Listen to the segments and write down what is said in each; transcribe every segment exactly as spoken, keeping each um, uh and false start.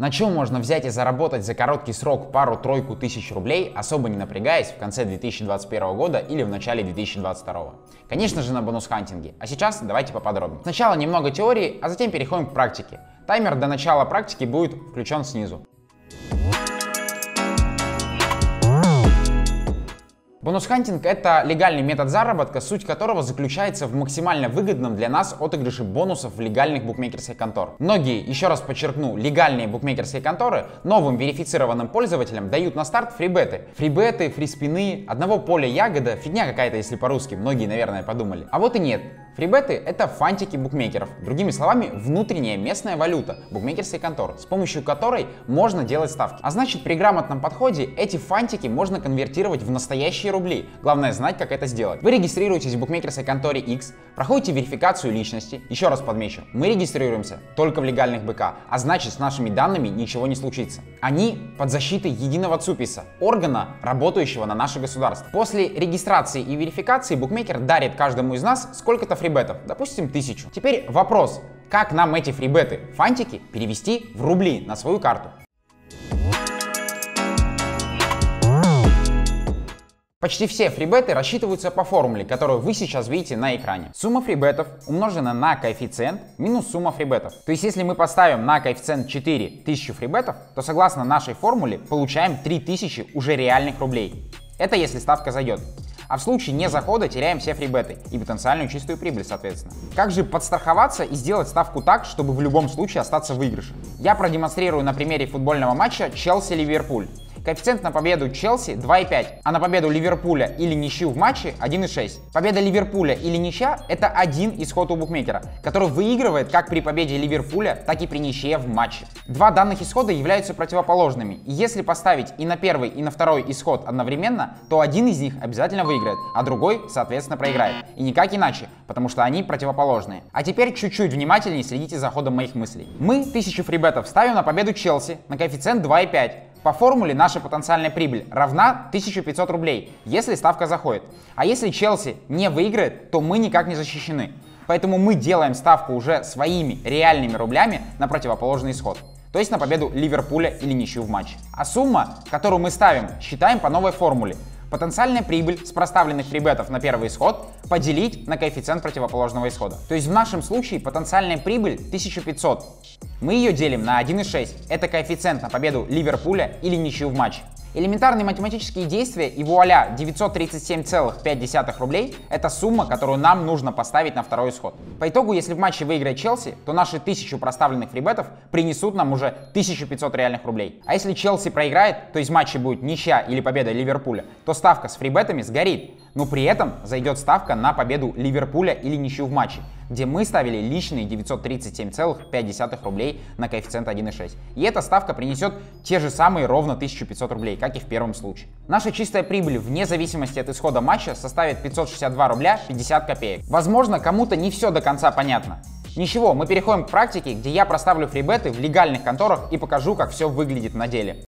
На чем можно взять и заработать за короткий срок пару-тройку тысяч рублей, особо не напрягаясь в конце две тысячи двадцать первого года или в начале две тысячи двадцать второго? Конечно же, на бонус-хантинге. А сейчас давайте поподробнее. Сначала немного теории, а затем переходим к практике. Таймер до начала практики будет включен снизу. Бонус-хантинг — это легальный метод заработка, суть которого заключается в максимально выгодном для нас отыгрыше бонусов в легальных букмекерских контор. Многие, еще раз подчеркну, легальные букмекерские конторы новым верифицированным пользователям дают на старт фрибеты. Фрибеты, фриспины, одного поля ягода, фигня какая-то, если по-русски, многие, наверное, подумали. А вот и нет. Фрибеты — это фантики букмекеров, другими словами, внутренняя местная валюта букмекерской конторы, с помощью которой можно делать ставки. А значит, при грамотном подходе эти фантики можно конвертировать в настоящие рубли. Главное знать, как это сделать. Вы регистрируетесь в букмекерской конторе X, проходите верификацию личности. Еще раз подмечу, мы регистрируемся только в легальных БК, а значит, с нашими данными ничего не случится. Они под защитой единого ЦУПИСа, органа, работающего на наше государство. После регистрации и верификации букмекер дарит каждому из нас сколько-то фрибетов, допустим, тысячу. Теперь вопрос, как нам эти фрибеты, фантики, перевести в рубли на свою карту? Почти все фрибеты рассчитываются по формуле, которую вы сейчас видите на экране. Сумма фрибетов умножена на коэффициент минус сумма фрибетов. То есть, если мы поставим на коэффициент четыре тысячи фрибетов, то согласно нашей формуле получаем три тысячи уже реальных рублей. Это если ставка зайдет. А в случае не захода теряем все фрибеты и потенциальную чистую прибыль, соответственно. Как же подстраховаться и сделать ставку так, чтобы в любом случае остаться в выигрыше? Я продемонстрирую на примере футбольного матча Челси-Ливерпуль. Коэффициент на победу Челси два и пять, а на победу Ливерпуля или ничью в матче один и шесть. Победа Ливерпуля или ничья — это один исход у букмекера, который выигрывает как при победе Ливерпуля, так и при ничье в матче. Два данных исхода являются противоположными, и если поставить и на первый, и на второй исход одновременно, то один из них обязательно выиграет, а другой, соответственно, проиграет. И никак иначе, потому что они противоположные. А теперь чуть-чуть внимательнее следите за ходом моих мыслей. Мы тысячу фрибетов ставим на победу Челси на коэффициент два и пять. По формуле наша потенциальная прибыль равна тысяче пятьсот рублей, если ставка заходит. А если Челси не выиграет, то мы никак не защищены. Поэтому мы делаем ставку уже своими реальными рублями на противоположный исход. То есть на победу Ливерпуля или ничью в матче. А сумма, которую мы ставим, считаем по новой формуле. Потенциальная прибыль с проставленных фрибетов на первый исход поделить на коэффициент противоположного исхода. То есть в нашем случае потенциальная прибыль тысяча пятьсот. Мы ее делим на один и шесть. Это коэффициент на победу Ливерпуля или ничью в матче. Элементарные математические действия и вуаля, девятьсот тридцать семь целых пять десятых рублей — это сумма, которую нам нужно поставить на второй исход. По итогу, если в матче выиграет Челси, то наши тысячу проставленных фрибетов принесут нам уже тысячу пятьсот реальных рублей. А если Челси проиграет, то из матча будет ничья или победа Ливерпуля, то ставка с фрибетами сгорит. Но при этом зайдет ставка на победу Ливерпуля или ничью в матче, где мы ставили личные девятьсот тридцать семь целых пять десятых рублей на коэффициент один и шесть. И эта ставка принесет те же самые ровно тысячу пятьсот рублей, как и в первом случае. Наша чистая прибыль вне зависимости от исхода матча составит пятьсот шестьдесят два рубля пятьдесят копеек. Возможно, кому-то не все до конца понятно. Ничего, мы переходим к практике, где я проставлю фрибеты в легальных конторах и покажу, как все выглядит на деле.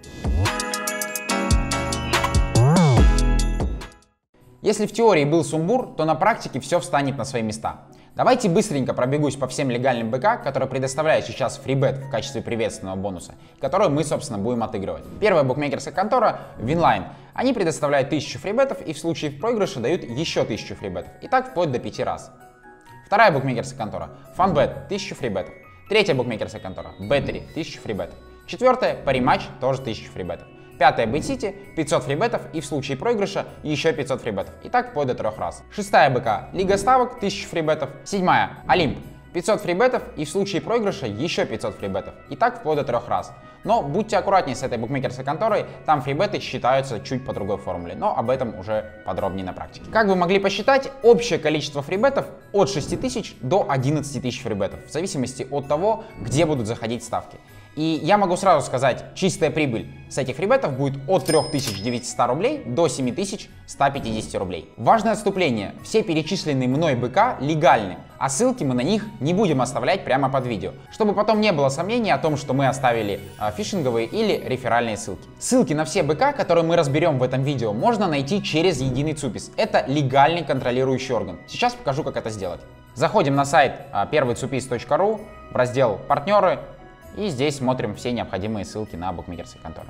Если в теории был сумбур, то на практике все встанет на свои места. Давайте быстренько пробегусь по всем легальным БК, которые предоставляют сейчас фрибет в качестве приветственного бонуса, который мы, собственно, будем отыгрывать. Первая букмекерская контора — Winline. Они предоставляют тысячу фрибетов и в случае проигрыша дают еще тысячу фрибетов. И так вплоть до пяти раз. Вторая букмекерская контора — FunBet, тысяча фрибетов. Третья букмекерская контора — Bettery, тысяча фрибетов. Четвертая — Parimatch, тоже тысяча фрибетов. Пятая — BetCity, пятьсот фрибетов и в случае проигрыша еще пятьсот фрибетов. И так вплоть до трех раз. Шестая БК — Лига ставок, тысяча фрибетов. Седьмая — Олимп, пятьсот фрибетов и в случае проигрыша еще пятьсот фрибетов. И так вплоть до трех раз. Но будьте аккуратнее с этой букмекерской конторой, там фрибеты считаются чуть по другой формуле, но об этом уже подробнее на практике. Как вы могли посчитать, общее количество фрибетов от шести тысяч до одиннадцати тысяч фрибетов, в зависимости от того, где будут заходить ставки. И я могу сразу сказать, чистая прибыль с этих фрибетов будет от трёх тысяч девятисот рублей до семи тысяч ста пятидесяти рублей. Важное отступление. Все перечисленные мной БК легальны, а ссылки мы на них не будем оставлять прямо под видео, чтобы потом не было сомнений о том, что мы оставили э, фишинговые или реферальные ссылки. Ссылки на все БК, которые мы разберем в этом видео, можно найти через единый ЦУПИС. Это легальный контролирующий орган. Сейчас покажу, как это сделать. Заходим на сайт э, первый цупис точка ру в раздел «Партнеры». И здесь смотрим все необходимые ссылки на букмекерские конторы.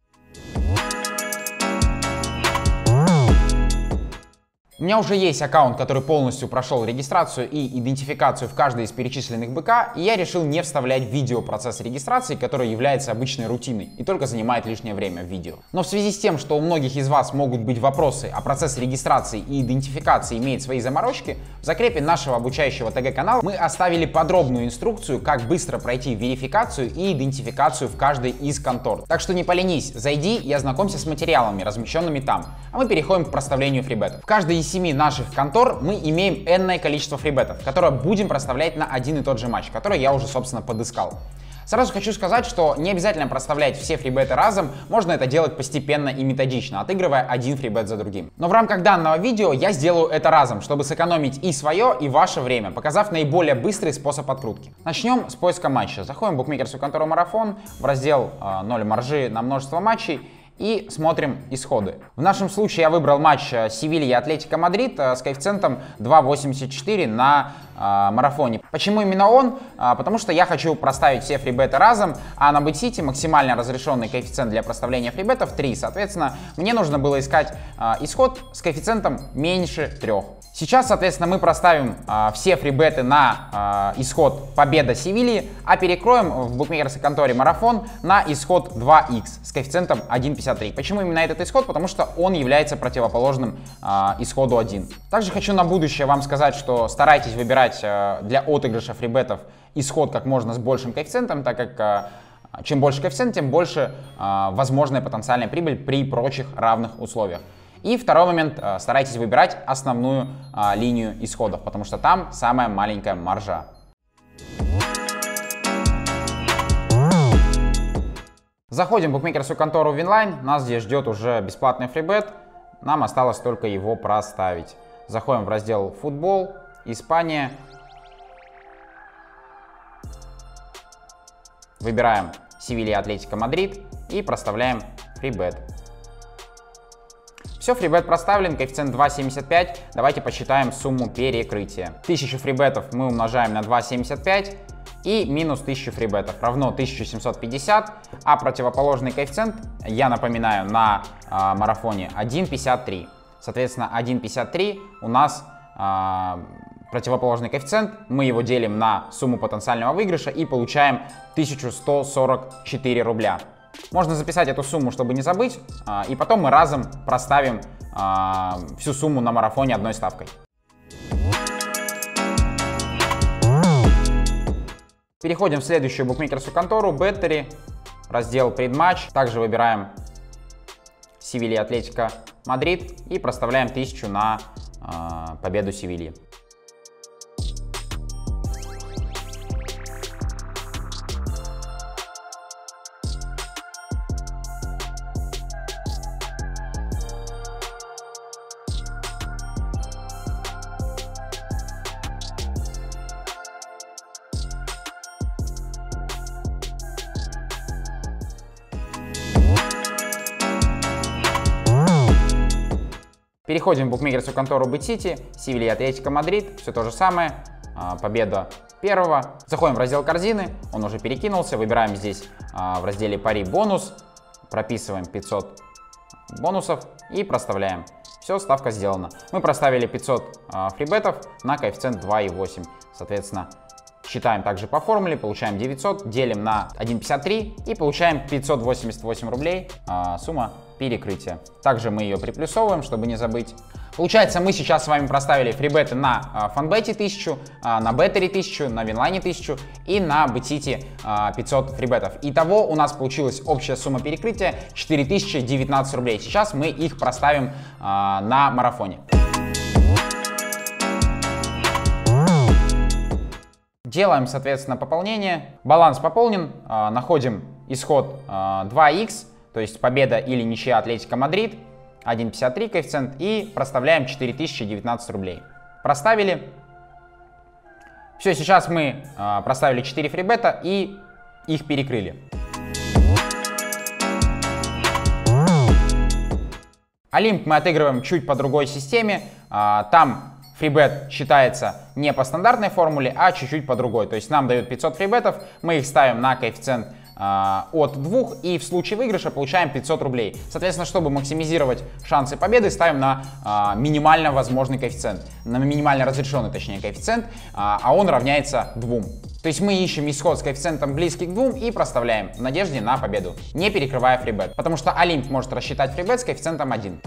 У меня уже есть аккаунт, который полностью прошел регистрацию и идентификацию в каждой из перечисленных БК, и я решил не вставлять видео процесс регистрации, который является обычной рутиной и только занимает лишнее время в видео. Но в связи с тем, что у многих из вас могут быть вопросы, а процесс регистрации и идентификации имеет свои заморочки, в закрепе нашего обучающего ТГ-канала мы оставили подробную инструкцию, как быстро пройти верификацию и идентификацию в каждой из контор. Так что не поленись, зайди и ознакомься с материалами, размещенными там. А мы переходим к проставлению фрибетов. В каждой из семи наших контор мы имеем энное количество фрибетов, которые будем проставлять на один и тот же матч, который я уже, собственно, подыскал. Сразу хочу сказать, что не обязательно проставлять все фрибеты разом, можно это делать постепенно и методично, отыгрывая один фрибет за другим. Но в рамках данного видео я сделаю это разом, чтобы сэкономить и свое, и ваше время, показав наиболее быстрый способ открутки. Начнем с поиска матча. Заходим в букмекерскую контору Марафон, в раздел э, ноль маржи на множество матчей. И смотрим исходы. В нашем случае я выбрал матч Севилья и Атлетико Мадрид с коэффициентом два восемьдесят четыре на э, Марафоне. Почему именно он? А, потому что я хочу проставить все фрибеты разом, а на BetCity максимально разрешенный коэффициент для проставления фрибетов три. Соответственно, мне нужно было искать э, исход с коэффициентом меньше трех. Сейчас, соответственно, мы проставим э, все фрибеты на э, исход победа Севильи, а перекроем в букмекерской конторе Марафон на исход два икс с коэффициентом один пятьдесят три. Почему именно этот исход? Потому что он является противоположным э, исходу один. Также хочу на будущее вам сказать, что старайтесь выбирать э, для отыгрыша фрибетов исход как можно с большим коэффициентом, так как э, чем больше коэффициент, тем больше э, возможная потенциальная прибыль при прочих равных условиях. И второй момент, старайтесь выбирать основную а, линию исходов, потому что там самая маленькая маржа. Заходим в букмекерскую контору Winline, нас здесь ждет уже бесплатный фрибет, нам осталось только его проставить. Заходим в раздел «Футбол», «Испания», выбираем «Севилья Атлетико Мадрид» и проставляем фрибет. Все, фрибет проставлен, коэффициент два семьдесят пять. Давайте посчитаем сумму перекрытия. тысячу фрибетов мы умножаем на два семьдесят пять и минус тысяча фрибетов равно тысяча семьсот пятьдесят, а противоположный коэффициент, я напоминаю, на э, марафоне один пятьдесят три. Соответственно, один пятьдесят три у нас э, противоположный коэффициент, мы его делим на сумму потенциального выигрыша и получаем тысячу сто сорок четыре рубля. Можно записать эту сумму, чтобы не забыть, и потом мы разом проставим всю сумму на марафоне одной ставкой. Переходим в следующую букмекерскую контору Bettery, раздел предматч. Также выбираем Севилья Атлетико Мадрид и проставляем тысячу на победу Севильи. Переходим в букмекерскую контору BetCity, Севилья Атлетико Мадрид, все то же самое, победа первого. Заходим в раздел корзины, он уже перекинулся, выбираем здесь в разделе пари бонус, прописываем пятьсот бонусов и проставляем. Все, ставка сделана. Мы проставили пятьсот фрибетов на коэффициент два и восемь, соответственно, считаем также по формуле, получаем девятьсот, делим на один пятьдесят три и получаем пятьсот восемьдесят восемь рублей, а, сумма перекрытия. Также мы ее приплюсовываем, чтобы не забыть. Получается, мы сейчас с вами проставили фрибеты на а, Фанбете тысячу, а, на Bettery тысячу, на Winline тысячу и на BetCity а, пятьсот фрибетов. Итого у нас получилась общая сумма перекрытия четыре тысячи девятнадцать рублей. Сейчас мы их проставим а, на марафоне. Делаем, соответственно, пополнение. Баланс пополнен. Э, находим исход э, два икс, то есть победа или ничья Атлетико Мадрид, один пятьдесят три коэффициент, и проставляем четыре тысячи девятнадцать рублей. Проставили. Все, сейчас мы э, проставили четыре фрибета и их перекрыли. Олимп мы отыгрываем чуть по другой системе. Э, там фрибет считается не по стандартной формуле, а чуть-чуть по другой. То есть нам дают пятьсот фрибетов, мы их ставим на коэффициент э, от двух, и в случае выигрыша получаем пятьсот рублей. Соответственно, чтобы максимизировать шансы победы, ставим на э, минимально возможный коэффициент, на минимально разрешенный, точнее, коэффициент, э, а он равняется двум. То есть мы ищем исход с коэффициентом близкий к двум и проставляем в надежде на победу, не перекрывая фрибет. Потому что Олимп может рассчитать фрибет с коэффициентом один.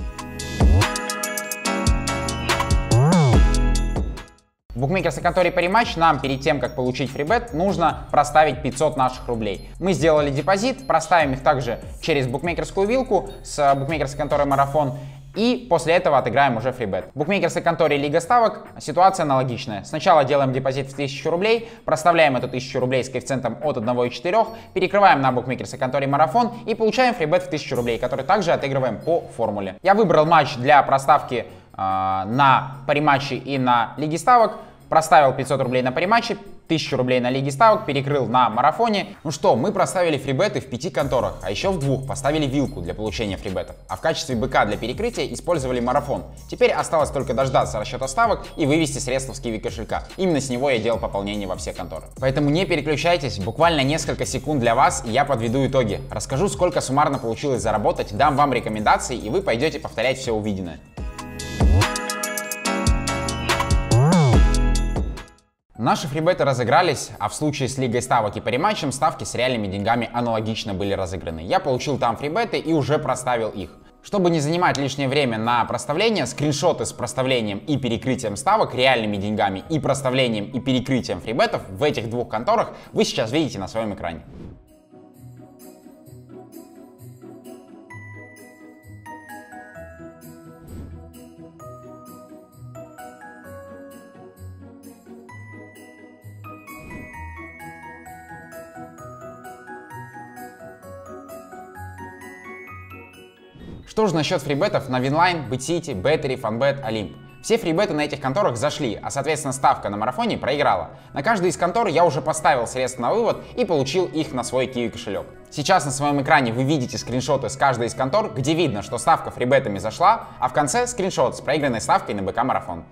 В букмекерской конторе Parimatch нам перед тем, как получить фрибет, нужно проставить пятьсот наших рублей. Мы сделали депозит, проставим их также через букмекерскую вилку с букмекерской конторой Марафон. И после этого отыграем уже фрибет. В букмекерской конторе Лига Ставок ситуация аналогичная. Сначала делаем депозит в тысячу рублей, проставляем эту тысячу рублей с коэффициентом от одного и четырёх, перекрываем на букмекерской конторе Марафон и получаем фрибет в тысячу рублей, который также отыгрываем по формуле. Я выбрал матч для проставки э, на Parimatch и на Лиге Ставок. Проставил пятьсот рублей на Parimatch, тысячу рублей на Лиге Ставок, перекрыл на Марафоне. Ну что, мы проставили фрибеты в пяти конторах, а еще в двух поставили вилку для получения фрибетов. А в качестве быка для перекрытия использовали Марафон. Теперь осталось только дождаться расчета ставок и вывести средства с Kiwi кошелька. Именно с него я делал пополнение во все конторы. Поэтому не переключайтесь, буквально несколько секунд для вас, и я подведу итоги. Расскажу, сколько суммарно получилось заработать, дам вам рекомендации, и вы пойдете повторять все увиденное. Наши фрибеты разыгрались, а в случае с Лигой Ставок и Parimatch ставки с реальными деньгами аналогично были разыграны. Я получил там фрибеты и уже проставил их. Чтобы не занимать лишнее время на проставление, скриншоты с проставлением и перекрытием ставок реальными деньгами и проставлением и перекрытием фрибетов в этих двух конторах вы сейчас видите на своем экране. Что же насчет фрибетов на Winline, BetCity, Battery, FunBet, Олимп? Все фрибеты на этих конторах зашли, а соответственно ставка на Марафоне проиграла. На каждой из контор я уже поставил средства на вывод и получил их на свой Kiwi кошелек. Сейчас на своем экране вы видите скриншоты с каждой из контор, где видно, что ставка фрибетами зашла, а в конце скриншот с проигранной ставкой на БК Марафон.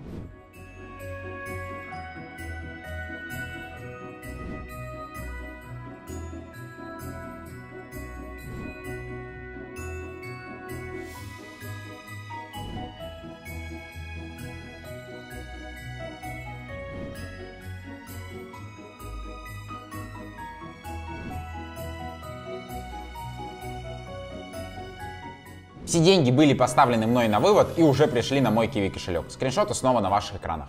Все деньги были поставлены мной на вывод и уже пришли на мой Kiwi кошелек. Скриншоты снова на ваших экранах.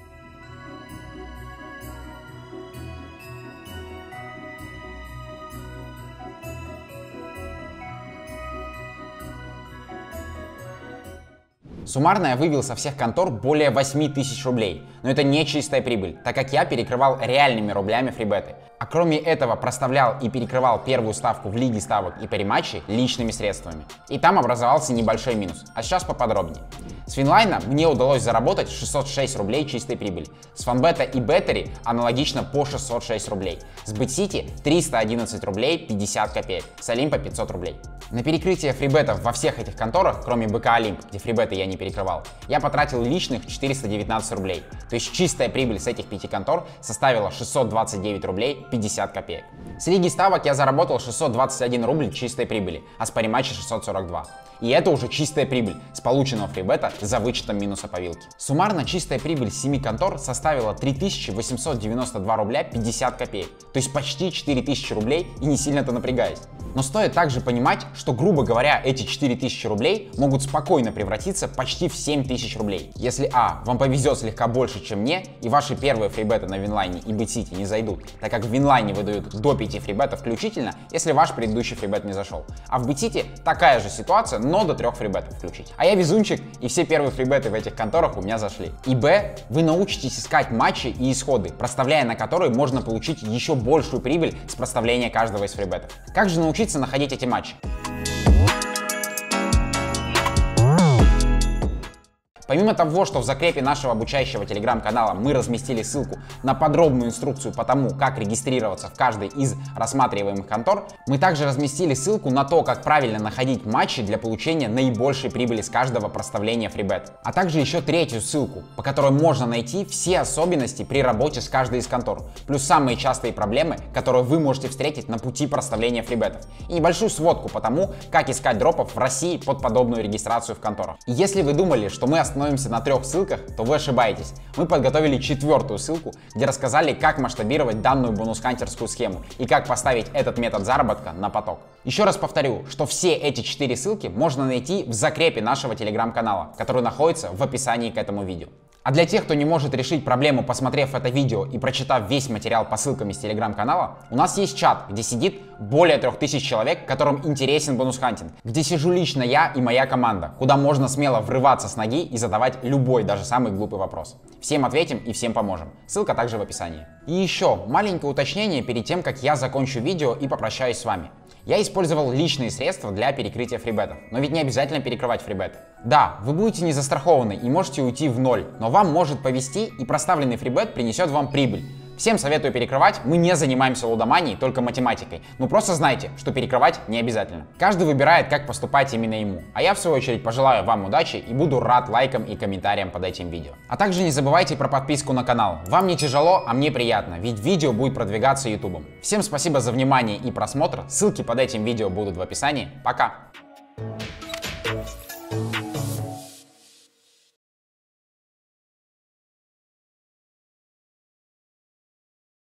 Суммарно я вывел со всех контор более восьми тысяч рублей, но это не чистая прибыль, так как я перекрывал реальными рублями фрибеты. А кроме этого проставлял и перекрывал первую ставку в Лиге Ставок и Parimatch личными средствами. И там образовался небольшой минус. А сейчас поподробнее. С Winline мне удалось заработать шестьсот шесть рублей чистой прибыли. С FunBet и Battery аналогично по шестьсот шесть рублей. С BetCity триста одиннадцать рублей пятьдесят копеек. С Олимпа пятьсот рублей. На перекрытие фрибетов во всех этих конторах, кроме БК Олимп, где фрибеты я не перекрывал, я потратил личных четыреста девятнадцать рублей. То есть чистая прибыль с этих пяти контор составила шестьсот двадцать девять рублей пятьдесят копеек. С Лиги Ставок я заработал шестьсот двадцать один рубль чистой прибыли, а с Parimatch шестьсот сорок два. И это уже чистая прибыль с полученного фрибета за вычетом минуса по вилке. Суммарно чистая прибыль с семи контор составила три тысячи восемьсот девяносто два рубля пятьдесят копеек. То есть почти четыре тысячи рублей и не сильно-то напрягаясь. Но стоит также понимать, что, грубо говоря, эти четыре тысячи рублей могут спокойно превратиться почти в семь тысяч рублей. Если а. вам повезет слегка больше, чем мне, и ваши первые фрибеты на Winline и BetCity не зайдут, так как в Winline выдают до пяти фрибетов включительно, если ваш предыдущий фрибет не зашел. А в BetCity такая же ситуация, но до трех фрибетов включить. А я везунчик, и все первые фрибеты в этих конторах у меня зашли. И б. вы научитесь искать матчи и исходы, проставляя на которые можно получить еще большую прибыль с проставления каждого из фрибетов. Как же научиться находить эти матчи? Помимо того, что в закрепе нашего обучающего телеграм-канала мы разместили ссылку на подробную инструкцию по тому, как регистрироваться в каждой из рассматриваемых контор, мы также разместили ссылку на то, как правильно находить матчи для получения наибольшей прибыли с каждого проставления FreeBet. А также еще третью ссылку, по которой можно найти все особенности при работе с каждой из контор, плюс самые частые проблемы, которые вы можете встретить на пути проставления фрибетов, и небольшую сводку по тому, как искать дропов в России под подобную регистрацию в конторах. И если вы думали, что мы остановимся на трех ссылках, то вы ошибаетесь. Мы подготовили четвертую ссылку, где рассказали, как масштабировать данную бонус-хантерскую схему и как поставить этот метод заработка на поток. Еще раз повторю, что все эти четыре ссылки можно найти в закрепе нашего телеграм-канала, который находится в описании к этому видео. А для тех, кто не может решить проблему, посмотрев это видео и прочитав весь материал по ссылкам из телеграм-канала, у нас есть чат, где сидит более трех тысяч человек, которым интересен бонус-хантинг, где сижу лично я и моя команда, куда можно смело врываться с ноги и задавать любой, даже самый глупый вопрос. Всем ответим и всем поможем. Ссылка также в описании. И еще маленькое уточнение перед тем, как я закончу видео и попрощаюсь с вами. Я использовал личные средства для перекрытия фрибетов, но ведь не обязательно перекрывать фрибеты. Да, вы будете не застрахованы и можете уйти в ноль, но вам может повезти и проставленный фрибет принесет вам прибыль. Всем советую перекрывать, мы не занимаемся лудоманией, только математикой. Ну просто знайте, что перекрывать не обязательно. Каждый выбирает, как поступать именно ему. А я в свою очередь пожелаю вам удачи и буду рад лайкам и комментариям под этим видео. А также не забывайте про подписку на канал. Вам не тяжело, а мне приятно, ведь видео будет продвигаться ютубом. Всем спасибо за внимание и просмотр, ссылки под этим видео будут в описании. Пока!